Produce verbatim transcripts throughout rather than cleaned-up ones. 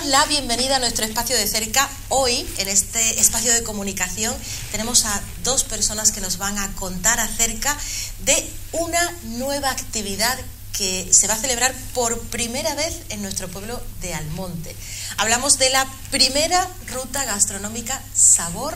la bienvenida a nuestro espacio de cerca. Hoy, en este espacio de comunicación, tenemos a dos personas que nos van a contar acerca de una nueva actividad que se va a celebrar por primera vez en nuestro pueblo de Almonte. Hablamos de la primera ruta gastronómica Sabor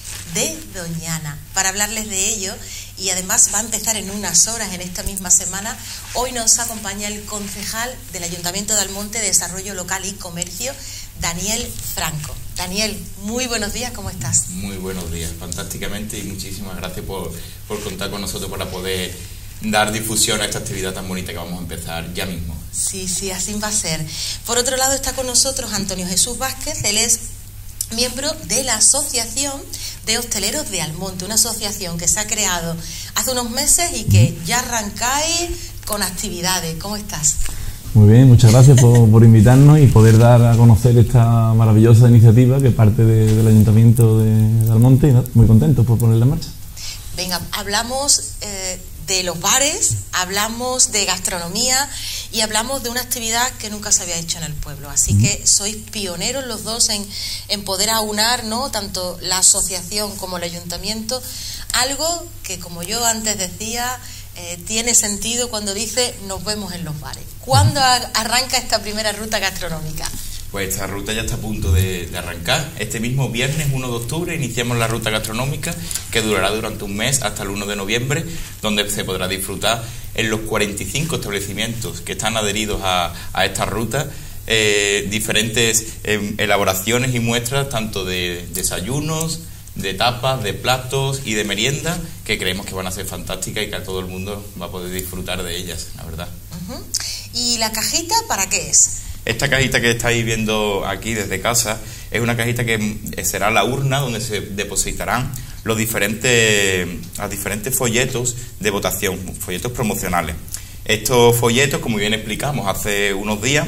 de Doñana. Para hablarles de ello, y además va a empezar en unas horas en esta misma semana, hoy nos acompaña el concejal del Ayuntamiento de Almonte de Desarrollo Local y Comercio, Daniel Franco. Daniel, muy buenos días, ¿cómo estás? Muy buenos días, fantásticamente, y muchísimas gracias por, por contar con nosotros para poder dar difusión a esta actividad tan bonita que vamos a empezar ya mismo. Sí, sí, así va a ser. Por otro lado está con nosotros Antonio Jesús Vázquez. Él es miembro de la Asociación de Hosteleros de Almonte, una asociación que se ha creado hace unos meses y que ya arrancáis con actividades. ¿Cómo estás? Muy bien, muchas gracias por, por invitarnos y poder dar a conocer esta maravillosa iniciativa que parte de, del Ayuntamiento de, de Almonte, y ¿no? Muy contentos por ponerla en marcha. Venga, hablamos eh, de los bares, hablamos de gastronomía y hablamos de una actividad que nunca se había hecho en el pueblo. Así mm. que sois pioneros los dos en, en poder aunar, ¿no?, tanto la asociación como el ayuntamiento, algo que, como yo antes decía, eh, tiene sentido cuando dice nos vemos en los bares. ¿Cuándo arranca esta primera ruta gastronómica? Pues esta ruta ya está a punto de, de arrancar. Este mismo viernes uno de octubre iniciamos la ruta gastronómica, que durará durante un mes hasta el uno de noviembre, donde se podrá disfrutar en los cuarenta y cinco establecimientos que están adheridos a, a esta ruta eh, diferentes eh, elaboraciones y muestras tanto de desayunos, de tapas, de platos y de merienda, que creemos que van a ser fantásticas y que a todo el mundo va a poder disfrutar de ellas, la verdad. Uh-huh. ¿Y la cajita para qué es? Esta cajita que estáis viendo aquí desde casa es una cajita que será la urna donde se depositarán los diferentes, los diferentes folletos de votación, folletos promocionales. Estos folletos, como bien explicamos hace unos días,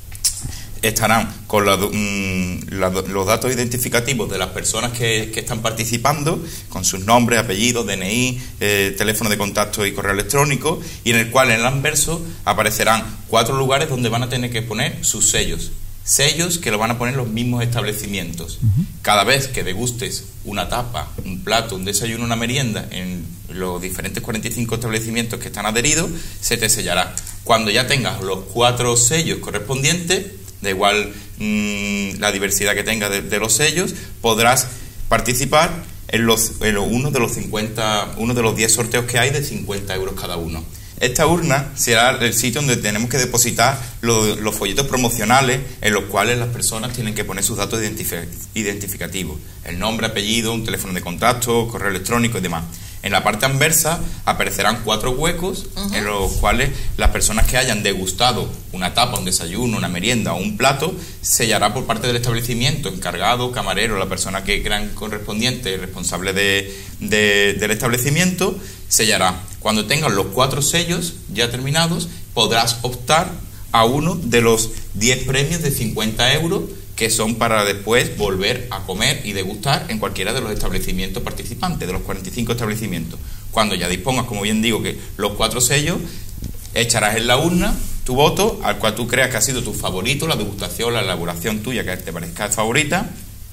estarán con la, la, los datos identificativos de las personas que, que están participando, con sus nombres, apellidos, D N I, eh, teléfono de contacto y correo electrónico, y en el cual en el anverso aparecerán cuatro lugares donde van a tener que poner sus sellos. Sellos que lo van a poner los mismos establecimientos. Uh-huh. Cada vez que degustes una tapa, un plato, un desayuno, una merienda en los diferentes cuarenta y cinco establecimientos que están adheridos, se te sellará. Cuando ya tengas los cuatro sellos correspondientes, da igual mmm, la diversidad que tenga de, de los sellos, podrás participar en, los, en los, uno de los cincuenta, uno de los diez sorteos que hay de cincuenta euros cada uno. Esta urna será el sitio donde tenemos que depositar los, los folletos promocionales en los cuales las personas tienen que poner sus datos identif- identificativos, el nombre, apellido, un teléfono de contacto, correo electrónico y demás. En la parte anversa aparecerán cuatro huecos uh-huh. en los cuales las personas que hayan degustado una tapa, un desayuno, una merienda o un plato, sellará por parte del establecimiento, encargado, camarero, la persona que crean correspondiente, responsable de, de, del establecimiento, sellará. Cuando tengan los cuatro sellos ya terminados, podrás optar a uno de los diez premios de cincuenta euros que son para después volver a comer y degustar en cualquiera de los establecimientos participantes, de los cuarenta y cinco establecimientos. Cuando ya dispongas, como bien digo, que los cuatro sellos, echarás en la urna tu voto al cual tú creas que ha sido tu favorito, la degustación, la elaboración tuya que te parezca favorita,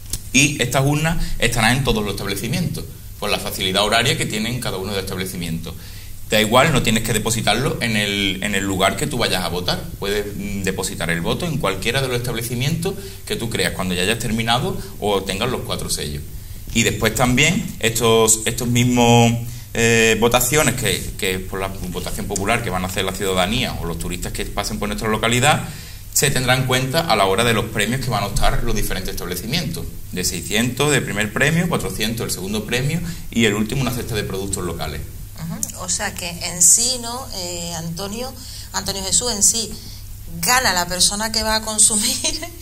y estas urnas estarán en todos los establecimientos, por la facilidad horaria que tienen cada uno de los establecimientos. Da igual, no tienes que depositarlo en el, en el lugar que tú vayas a votar. Puedes mm, depositar el voto en cualquiera de los establecimientos que tú creas cuando ya hayas terminado o tengas los cuatro sellos. Y después también estos, estos mismos eh, votaciones que, que por la votación popular que van a hacer la ciudadanía o los turistas que pasen por nuestra localidad, se tendrá en cuenta a la hora de los premios que van a optar los diferentes establecimientos. De seiscientos de primer premio, cuatrocientos el segundo premio y el último una cesta de productos locales. Uh-huh. O sea que en sí, ¿no, eh, Antonio, Antonio Jesús, en sí gana la persona que va a consumir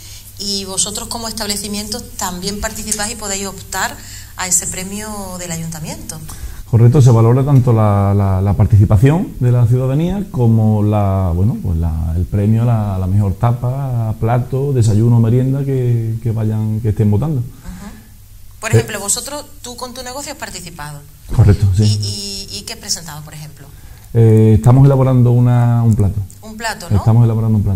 y vosotros como establecimientos también participáis y podéis optar a ese premio del ayuntamiento? Correcto, se valora tanto la, la, la participación de la ciudadanía como la, bueno, pues la, el premio a la, la mejor tapa, plato, desayuno, merienda que, que vayan, que estén votando. Uh-huh. Por ejemplo, vosotros, tú con tu negocio has participado. Correcto, sí. ¿Y, y, y qué has presentado, por ejemplo? Eh, estamos elaborando una, un plato. Un plato, ¿no? Estamos elaborando un plato. Uh-huh.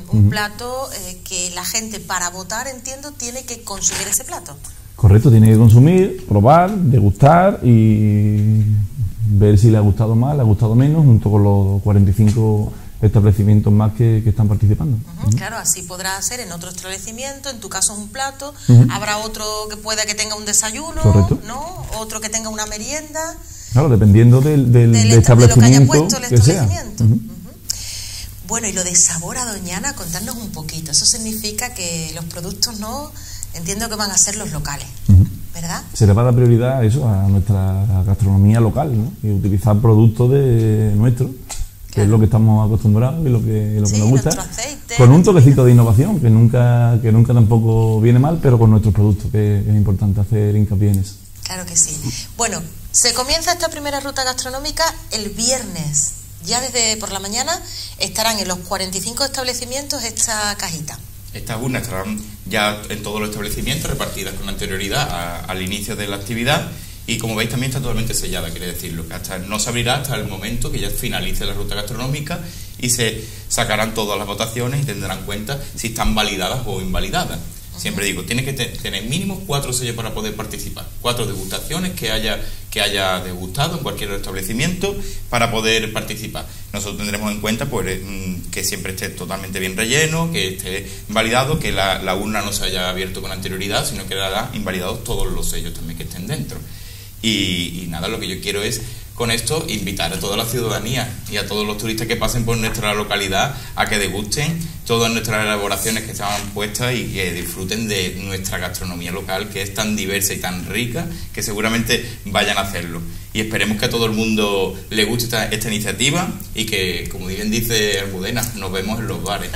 un Uh-huh. plato eh, que la gente, para votar, entiendo, tiene que consumir ese plato. Correcto, tiene que consumir, probar, degustar y ver si le ha gustado más, le ha gustado menos, junto con los cuarenta y cinco establecimientos más que, que están participando. Uh-huh, uh-huh. Claro, así podrá hacer en otro establecimiento, en tu caso es un plato, uh-huh. habrá otro que pueda que tenga un desayuno, correcto, ¿no? Otro que tenga una merienda. Claro, dependiendo del, del, del del establecimiento, de lo que haya puesto el que sea. establecimiento. Uh-huh. Uh-huh. Bueno, y lo de sabor a Doñana, contarnos un poquito. Eso significa que los productos, no, entiendo que van a ser los locales, uh-huh. ¿verdad? Se le va a dar prioridad a eso, a nuestra gastronomía local, ¿no? Y utilizar productos de nuestros, que claro. es lo que estamos acostumbrados y lo que, lo que sí, nos gusta, aceite, con un toquecito de innovación, que nunca, que nunca tampoco viene mal, pero con nuestros productos, que es importante hacer hincapié en eso. Claro que sí. Bueno, se comienza esta primera ruta gastronómica el viernes. Ya desde por la mañana estarán en los cuarenta y cinco establecimientos esta cajita. Estas urnas estarán ya en todos los establecimientos, repartidas con anterioridad a, al inicio de la actividad, y como veis también está totalmente sellada, quiere decirlo, que hasta, no se abrirá hasta el momento que ya finalice la ruta gastronómica y se sacarán todas las votaciones y tendrán cuenta si están validadas o invalidadas. Siempre digo, tienes que te tener mínimo cuatro sellos para poder participar, cuatro degustaciones que haya que haya degustado en cualquier establecimiento para poder participar. Nosotros tendremos en cuenta pues que siempre esté totalmente bien relleno, que esté validado, que la, la urna no se haya abierto con anterioridad, sino que quedarán invalidados todos los sellos también que estén dentro. Y, y nada, lo que yo quiero es con esto invitar a toda la ciudadanía y a todos los turistas que pasen por nuestra localidad a que degusten todas nuestras elaboraciones que estaban puestas y que disfruten de nuestra gastronomía local, que es tan diversa y tan rica que seguramente vayan a hacerlo. Y esperemos que a todo el mundo le guste esta, esta iniciativa y que, como bien dice Almudena, nos vemos en los bares.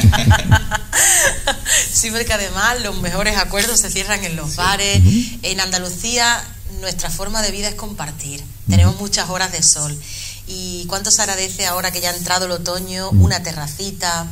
Sí, porque además los mejores acuerdos se cierran en los sí. bares. En Andalucía nuestra forma de vida es compartir. Tenemos muchas horas de sol. Y cuánto se agradece ahora que ya ha entrado el otoño, una terracita.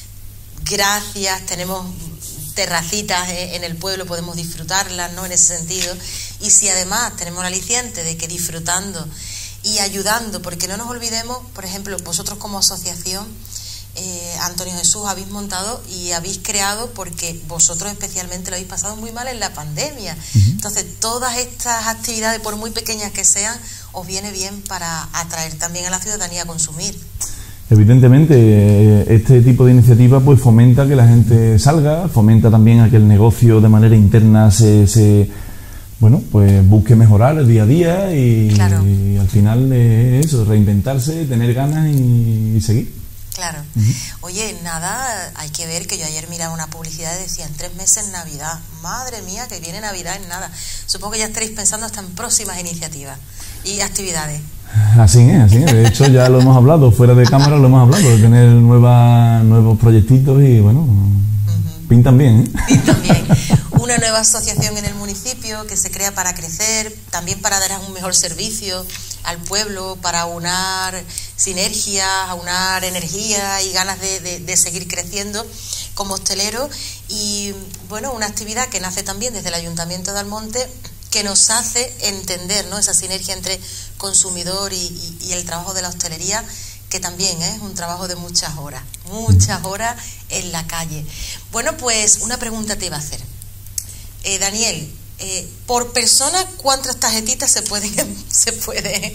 Gracias, tenemos terracitas en el pueblo, podemos disfrutarlas, ¿no? En ese sentido. Y si además tenemos el aliciente de que disfrutando y ayudando, porque no nos olvidemos, por ejemplo, vosotros como asociación, Eh, Antonio Jesús, habéis montado y habéis creado porque vosotros especialmente lo habéis pasado muy mal en la pandemia. Uh-huh. Entonces todas estas actividades, por muy pequeñas que sean, os viene bien para atraer también a la ciudadanía a consumir. Evidentemente este tipo de iniciativa pues fomenta que la gente salga, fomenta también a que el negocio de manera interna se, se bueno pues busque mejorar el día a día y, claro. y al final es eso, reinventarse, tener ganas y, y seguir. Claro. Uh-huh. Oye, nada, hay que ver que yo ayer miraba una publicidad y decía, en tres meses Navidad. Madre mía, que viene Navidad en nada. Supongo que ya estaréis pensando hasta en próximas iniciativas y actividades. Así es, así es. De hecho, ya lo hemos hablado, fuera de cámara lo hemos hablado, de tener nuevas, nuevos proyectitos y, bueno, uh-huh. pintan bien, ¿eh? Pintan bien. Una nueva asociación en el municipio que se crea para crecer, también para dar un mejor servicio al pueblo, para aunar sinergias, aunar energía y ganas de, de, de seguir creciendo como hostelero. Y bueno, una actividad que nace también desde el Ayuntamiento de Almonte, que nos hace entender, ¿no?, esa sinergia entre consumidor y, y, y el trabajo de la hostelería, que también es un trabajo de muchas horas, muchas horas en la calle. Bueno, pues una pregunta te iba a hacer. Eh, Daniel, eh, por persona, ¿cuántas tarjetitas se pueden se puede?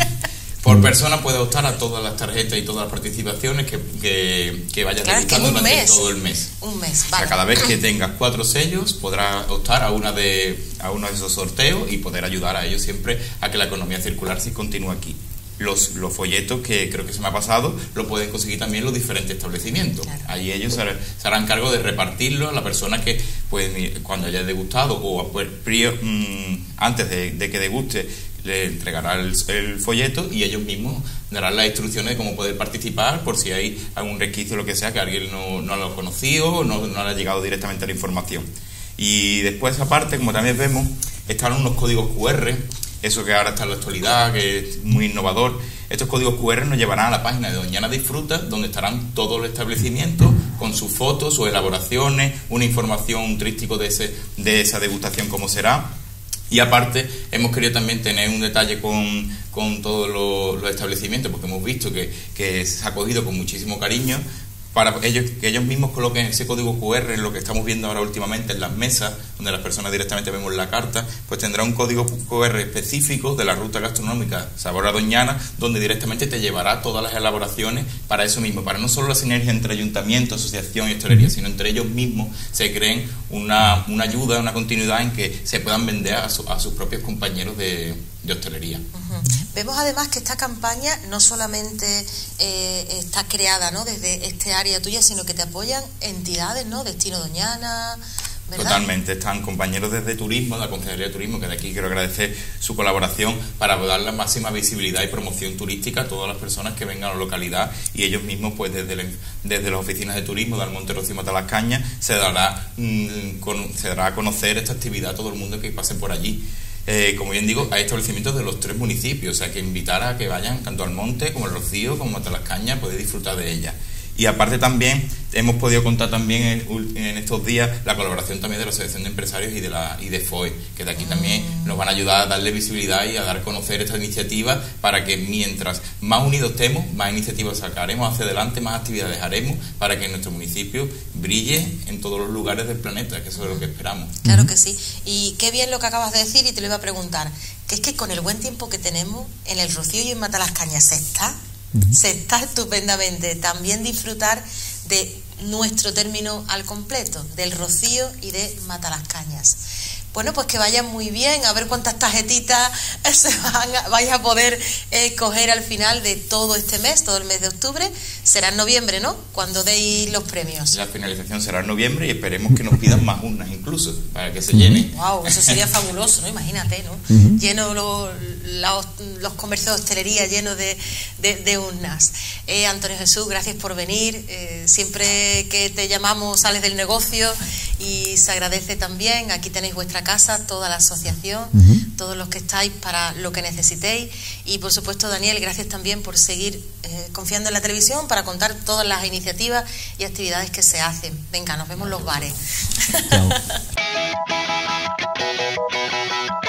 Por persona puede optar a todas las tarjetas y todas las participaciones que, que, que vayas claro, dedicando es que durante mes, todo el mes. Un mes, vale. O sea, cada vez que tengas cuatro sellos podrás optar a una de a uno de esos sorteos y poder ayudar a ellos siempre a que la economía circular sí continúe aquí. Los, los folletos, que creo que se me ha pasado, lo pueden conseguir también los diferentes establecimientos. Claro. Ahí ellos se, se harán cargo de repartirlo a la persona que, pues, cuando haya degustado o pues, prio, mmm, antes de, de que deguste, le entregará el, el folleto y ellos mismos darán las instrucciones de cómo poder participar por si hay algún resquicio o lo que sea, que alguien no, no lo ha conocido o no, no le ha llegado directamente la información. Y después, aparte, como también vemos, están unos códigos cu erre. Eso que ahora está en la actualidad, que es muy innovador. Estos códigos cu erre nos llevarán a la página de Doñana Disfruta, donde estarán todos los establecimientos con sus fotos, sus elaboraciones, una información, un tríptico de, ese, de esa degustación, cómo será. Y aparte, hemos querido también tener un detalle con, con todos los, los establecimientos, porque hemos visto que, que se ha acogido con muchísimo cariño, para ellos, que ellos mismos coloquen ese código cu erre, en lo que estamos viendo ahora últimamente en las mesas, donde las personas directamente vemos la carta, pues tendrá un código cu erre específico de la ruta gastronómica Sabor a Doñana, donde directamente te llevará todas las elaboraciones para eso mismo, para no solo la sinergia entre ayuntamiento, asociación y hostelería, sino entre ellos mismos se creen una, una ayuda, una continuidad en que se puedan vender a, su, a sus propios compañeros de, de hostelería. Uh-huh. Vemos además que esta campaña no solamente eh, está creada, ¿no?, desde este área tuya, sino que te apoyan entidades, ¿no?, Destino Doñana, ¿verdad? Totalmente, están compañeros desde Turismo, de la Consejería de Turismo, que de aquí quiero agradecer su colaboración para dar la máxima visibilidad y promoción turística a todas las personas que vengan a la localidad, y ellos mismos, pues desde, el, desde las oficinas de turismo de Almonte Rocío y Matalascañas, se dará, mmm, con, se dará a conocer esta actividad a todo el mundo que pase por allí. Eh, como bien digo, hay establecimientos de los tres municipios, o sea que invitar a que vayan tanto al Monte como al Rocío como a Matalascañas, poder disfrutar de ella. Y aparte también hemos podido contar también en, en estos días la colaboración también de la Asociación de Empresarios y de la y de F O E, que de aquí también nos van a ayudar a darle visibilidad y a dar a conocer esta iniciativa, para que mientras más unidos estemos, más iniciativas sacaremos hacia adelante, más actividades haremos para que nuestro municipio brille en todos los lugares del planeta, que eso es lo que esperamos. Claro que sí. Y qué bien lo que acabas de decir, y te lo iba a preguntar, que es que con el buen tiempo que tenemos en el Rocío y en Matalascañas se está se está estupendamente. También disfrutar de nuestro término al completo, del Rocío y de Matalascañas. Bueno, pues que vayan muy bien, a ver cuántas tarjetitas se van a, vais a poder eh, coger al final de todo este mes, todo el mes de octubre. Será en noviembre, ¿no?, cuando deis los premios. La finalización será en noviembre y esperemos que nos pidan más urnas incluso, para que se llenen. Wow, eso sería fabuloso, ¿no? Imagínate, ¿no? Uh-huh. Lleno los, los, los comercios de hostelería llenos de, de, de urnas. Eh, Antonio Jesús, gracias por venir. Eh, siempre que te llamamos sales del negocio y se agradece también. Aquí tenéis vuestra casa, toda la asociación, uh-huh, todos los que estáis para lo que necesitéis. Y por supuesto, Daniel, gracias también por seguir eh, confiando en la televisión para contar todas las iniciativas y actividades que se hacen. Venga, nos vemos en los bares. Chao.